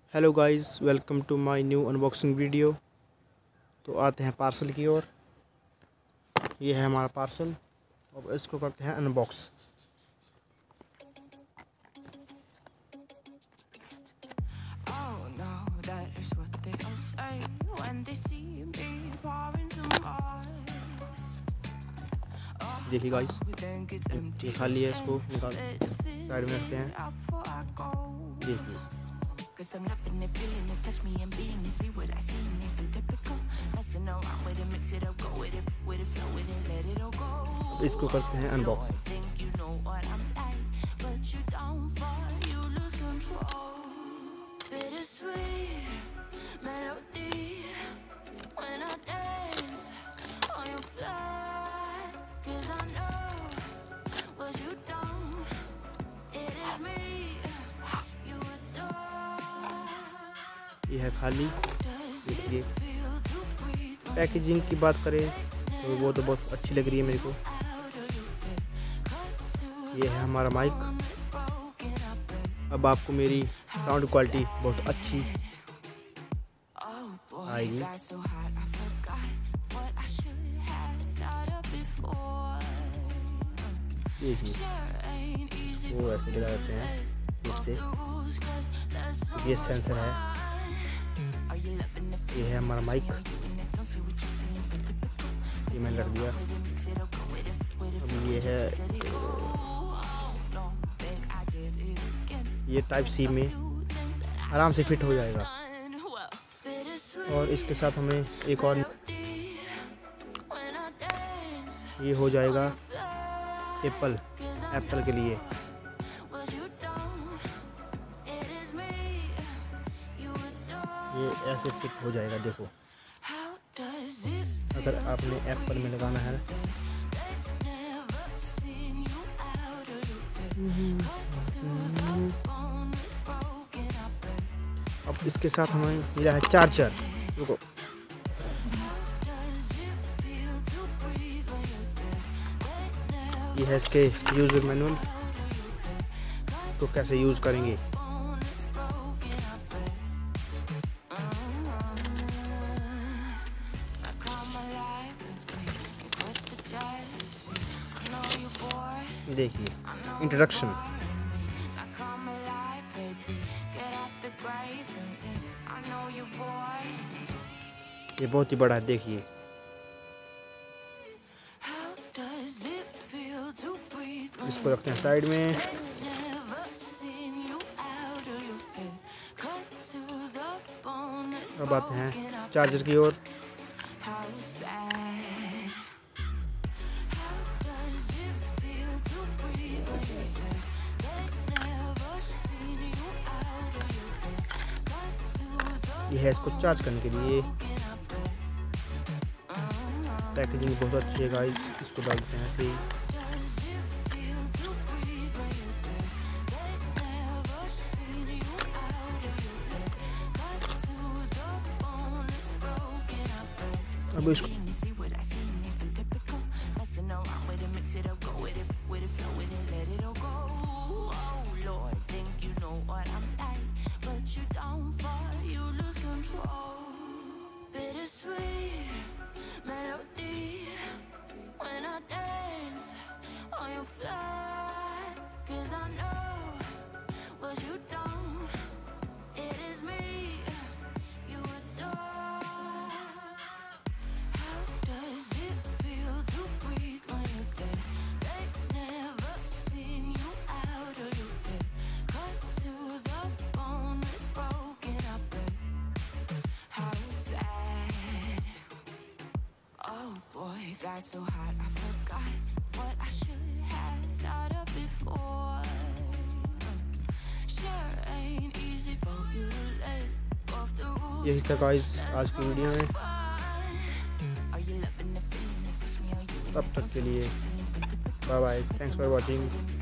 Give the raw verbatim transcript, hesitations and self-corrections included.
Hello guys, welcome to my new unboxing video. तो आते हैं पार्सल की ओर। ये है हमारा पार्सल। अब इसको करते हैं अनबॉक्स। देखिए गाइस, ये खाली है, इसको निकाल साइड में रखते हैं। देखिए Cause I'm loving it, feeling it, touch me and being it, see what I see in it, I'm typical, messing around with it, mix it up, go with it, with it, flow with it, let it all go. अब इसको करते हैं unbox. Think you know what I'm like, but you don't fall, you lose control. Bittersweet melody when I dance on your fly, cause I know what you don't, it is me. ये है खाली। देखिए, packaging की बात करें तो वो तो बहुत अच्छी लग रही है मेरे को। ये है हमारा माइक। अब आपको मेरी साउंड क्वालिटी बहुत अच्छी आएगी। देखिए, वो ऐसे लगा देते हैं इससे। ये सेंसर है। ये है हमारा माइक। ये मैंने रख दिया। अब ये है, ये टाइप सी में आराम से फिट हो जाएगा। और इसके साथ हमें एक और ये हो जाएगा एप्पल एप्पल के लिए। ये ऐसे फिट हो जाएगा। देखो, अगर आपने एप्पल में लगाना है। अब इसके साथ हमें मिला है चार्जर। रुको, ये है इसके यूजर मैनुअल, तो कैसे यूज करेंगे। देखिए, इंट्रोडक्शन। ये बहुत ही बड़ा है। देखिए, इसको रखते हैं साइड में। अब आते हैं चार्जर की ओर। ये है इसको चार्ज करने के लिए। पैकेजिंग बहुत अच्छी है गाइस। इसको डालते हैं ऐसे ही। अब इसको Bittersweet melody when I dance on your fly, cause I know what you don't, it is me you adore. How does it feel to breathe when you're dead? They've never seen you out of your bed. Cut to the bone, it's broken up. How sad. Oh boy, got so hot I forgot what I should have thought of before. Sure ain't easy for you to let both the rules. यही था guys आज की video में। तब तक के लिए bye bye, thanks for watching.